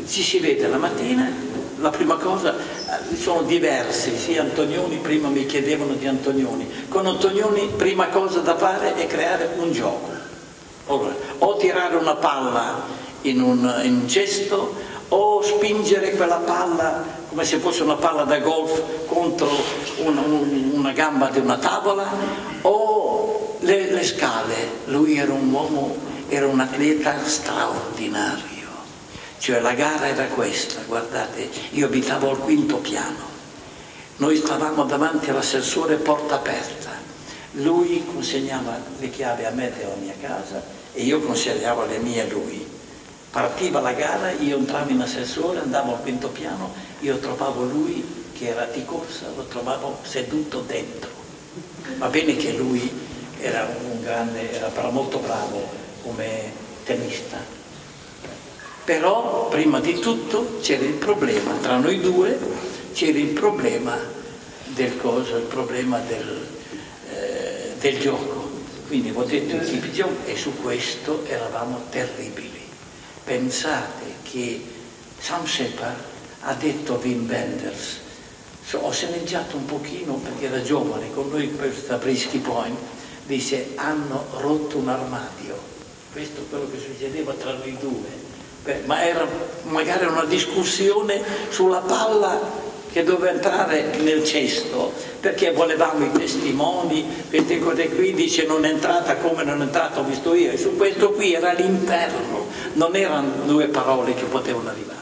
ci si vede la mattina, la prima cosa, sono diversi, sì, Antonioni, prima mi chiedevano di Antonioni. Con Antonioni prima cosa da fare è creare un gioco. Allora, o tirare una palla in un cesto, o spingere quella palla come se fosse una palla da golf contro una gamba di una tavola, o le scale. Lui era un uomo, era un atleta straordinario. Cioè la gara era questa, guardate, io abitavo al quinto piano, noi stavamo davanti all'ascensore porta aperta, lui consegnava le chiavi a me della mia casa e io consegnavo le mie a lui. Partiva la gara, io entravo in ascensore, andavo al quinto piano, io trovavo lui che era di corsa, lo trovavo seduto dentro. Va bene che lui era un grande, era però molto bravo come tennista. Però prima di tutto c'era il problema, tra noi due c'era il problema del del gioco. Quindi ho detto e su questo eravamo terribili. Pensate che Sam Shepard ha detto a Wim Wenders, ho sceneggiato un pochino perché era giovane, con noi a Brisky Point, dice hanno rotto un armadio. Questo è quello che succedeva tra noi due. Ma era magari una discussione sulla palla che doveva entrare nel cesto, perché volevamo i testimoni, queste cose qui, dice non è entrata come non è entrata, ho visto io, e su questo qui era l'inferno, non erano due parole che potevano arrivare.